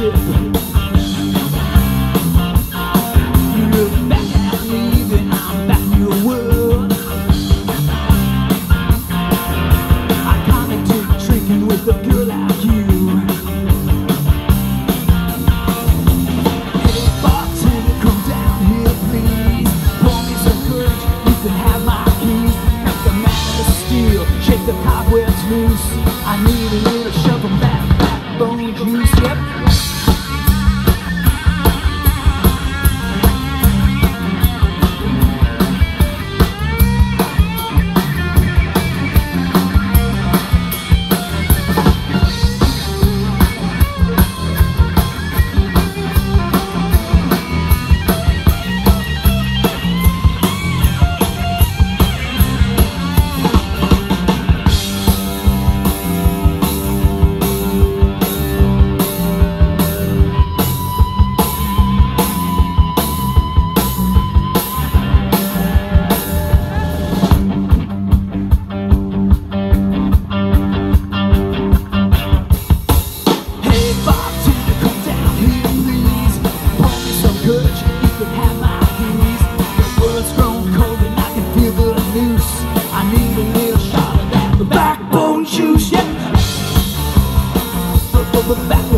ship. You look back at me, then I'm back in your world. I kinda dig drinking with a girl like you. Hey bartender, come down here please. Pour me some courage, you can have my keys. Make the man of steel, shake the cobwebs loose. I need a little shove of that backbone juice, yep. Backbone juice, yeah.